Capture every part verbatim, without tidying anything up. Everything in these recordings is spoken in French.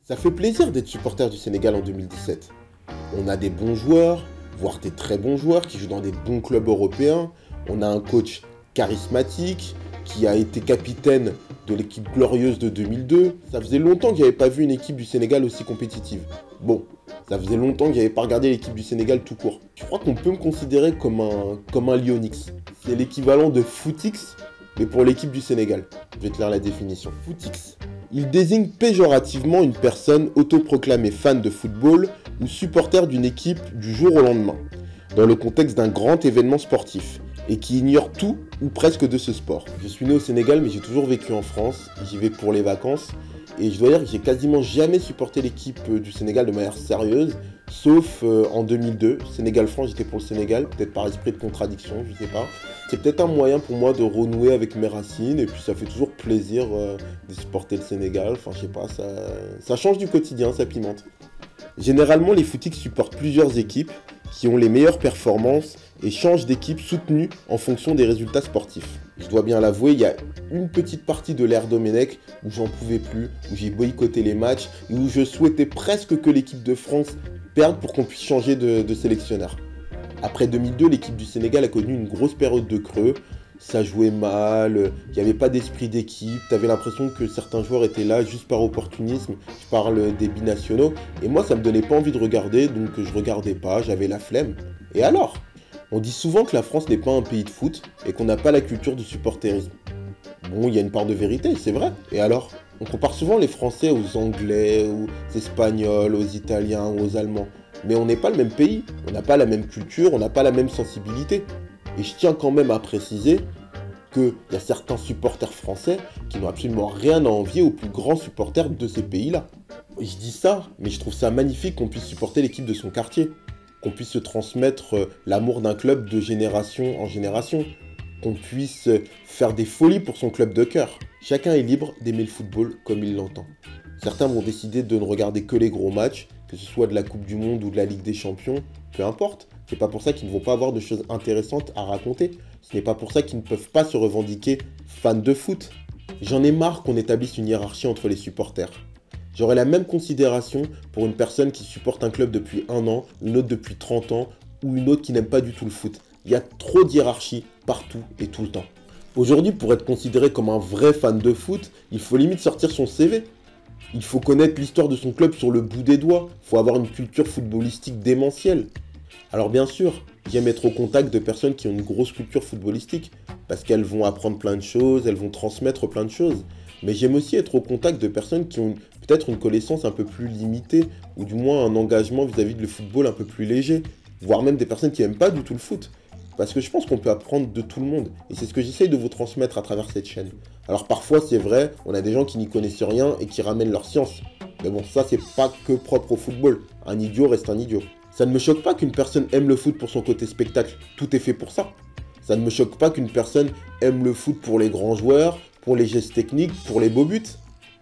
Ça fait plaisir d'être supporter du Sénégal en deux mille dix-sept. On a des bons joueurs, voire des très bons joueurs qui jouent dans des bons clubs européens. On a un coach charismatique qui a été capitaine de l'équipe glorieuse de deux mille deux. Ça faisait longtemps qu'il n'y avait pas vu une équipe du Sénégal aussi compétitive. Bon, ça faisait longtemps qu'il n'y avait pas regardé l'équipe du Sénégal tout court. Je crois qu'on peut me considérer comme un, comme un Lyonix. C'est l'équivalent de Footix, mais pour l'équipe du Sénégal. Je vais te lire la définition. Footix. Il désigne péjorativement une personne autoproclamée fan de football ou supporter d'une équipe du jour au lendemain, dans le contexte d'un grand événement sportif, et qui ignore tout ou presque de ce sport. Je suis né au Sénégal, mais j'ai toujours vécu en France, j'y vais pour les vacances, et je dois dire que j'ai quasiment jamais supporté l'équipe du Sénégal de manière sérieuse, sauf euh, en deux mille deux, Sénégal-France, j'étais pour le Sénégal, peut-être par esprit de contradiction, je sais pas. C'est peut-être un moyen pour moi de renouer avec mes racines, et puis ça fait toujours plaisir euh, de supporter le Sénégal, enfin je sais pas, ça, ça change du quotidien, ça pimente. Généralement, les footix supportent plusieurs équipes qui ont les meilleures performances et changent d'équipe soutenue en fonction des résultats sportifs. Je dois bien l'avouer, il y a une petite partie de l'ère Domenech où j'en pouvais plus, où j'ai boycotté les matchs et où je souhaitais presque que l'équipe de France perde pour qu'on puisse changer de, de sélectionneur. Après deux mille deux, l'équipe du Sénégal a connu une grosse période de creux. Ça jouait mal, il n'y avait pas d'esprit d'équipe, tu avais l'impression que certains joueurs étaient là juste par opportunisme, je parle des binationaux, et moi ça me donnait pas envie de regarder, donc je regardais pas, j'avais la flemme. Et alors? On dit souvent que la France n'est pas un pays de foot, et qu'on n'a pas la culture du supporterisme. Bon, il y a une part de vérité, c'est vrai, et alors? On compare souvent les Français aux Anglais, aux Espagnols, aux Italiens, ou aux Allemands, mais on n'est pas le même pays, on n'a pas la même culture, on n'a pas la même sensibilité. Et je tiens quand même à préciser qu'il y a certains supporters français qui n'ont absolument rien à envier aux plus grands supporters de ces pays-là. Je dis ça, mais je trouve ça magnifique qu'on puisse supporter l'équipe de son quartier, qu'on puisse se transmettre l'amour d'un club de génération en génération, qu'on puisse faire des folies pour son club de cœur. Chacun est libre d'aimer le football comme il l'entend. Certains vont décider de ne regarder que les gros matchs, que ce soit de la Coupe du Monde ou de la Ligue des Champions, peu importe. C'est pas pour ça qu'ils ne vont pas avoir de choses intéressantes à raconter. Ce n'est pas pour ça qu'ils ne peuvent pas se revendiquer fans de foot. J'en ai marre qu'on établisse une hiérarchie entre les supporters. J'aurais la même considération pour une personne qui supporte un club depuis un an, une autre depuis trente ans, ou une autre qui n'aime pas du tout le foot. Il y a trop de hiérarchie partout et tout le temps. Aujourd'hui, pour être considéré comme un vrai fan de foot, il faut limite sortir son C V. Il faut connaître l'histoire de son club sur le bout des doigts. Il faut avoir une culture footballistique démentielle. Alors bien sûr, j'aime être au contact de personnes qui ont une grosse culture footballistique, parce qu'elles vont apprendre plein de choses, elles vont transmettre plein de choses. Mais j'aime aussi être au contact de personnes qui ont peut-être une connaissance un peu plus limitée, ou du moins un engagement vis-à-vis de le football un peu plus léger, voire même des personnes qui n'aiment pas du tout le foot. Parce que je pense qu'on peut apprendre de tout le monde, et c'est ce que j'essaye de vous transmettre à travers cette chaîne. Alors parfois c'est vrai, on a des gens qui n'y connaissent rien et qui ramènent leur science. Mais bon, ça c'est pas que propre au football, un idiot reste un idiot. Ça ne me choque pas qu'une personne aime le foot pour son côté spectacle, tout est fait pour ça. Ça ne me choque pas qu'une personne aime le foot pour les grands joueurs, pour les gestes techniques, pour les beaux buts.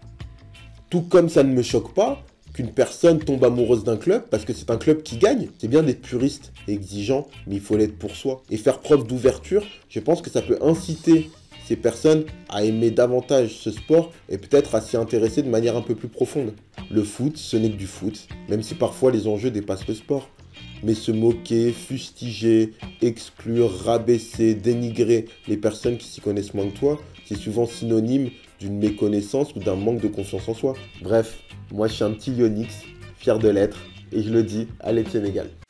Tout comme ça ne me choque pas qu'une personne tombe amoureuse d'un club parce que c'est un club qui gagne. C'est bien d'être puriste et exigeant, mais il faut l'être pour soi. Et faire preuve d'ouverture, je pense que ça peut inciter ces personnes à aimer davantage ce sport et peut-être à s'y intéresser de manière un peu plus profonde. Le foot, ce n'est que du foot, même si parfois les enjeux dépassent le sport. Mais se moquer, fustiger, exclure, rabaisser, dénigrer les personnes qui s'y connaissent moins que toi, c'est souvent synonyme d'une méconnaissance ou d'un manque de confiance en soi. Bref, moi je suis un petit Lyonix, fier de l'être, et je le dis, allez le Sénégal.